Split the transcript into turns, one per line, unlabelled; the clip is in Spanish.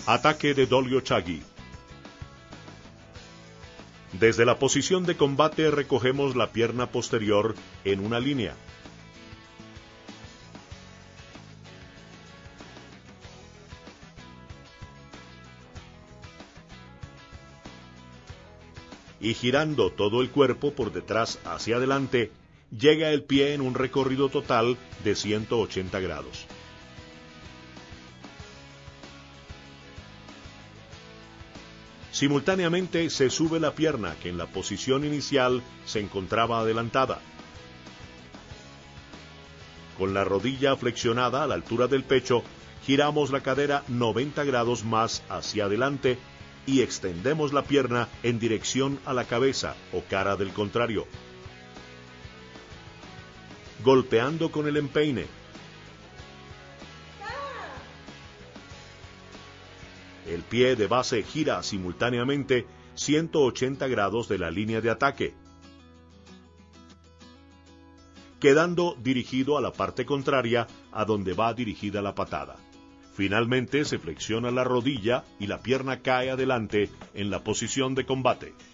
Ataque de Dollyo Chagi. Desde la posición de combate recogemos la pierna posterior en una línea. Y girando todo el cuerpo por detrás hacia adelante, llega el pie en un recorrido total de 180 grados. Simultáneamente se sube la pierna que en la posición inicial se encontraba adelantada. Con la rodilla flexionada a la altura del pecho, giramos la cadera 90 grados más hacia adelante y extendemos la pierna en dirección a la cabeza o cara del contrario, golpeando con el empeine. El pie de base gira simultáneamente 180 grados de la línea de ataque, quedando dirigido a la parte contraria a donde va dirigida la patada. Finalmente se flexiona la rodilla y la pierna cae adelante en la posición de combate.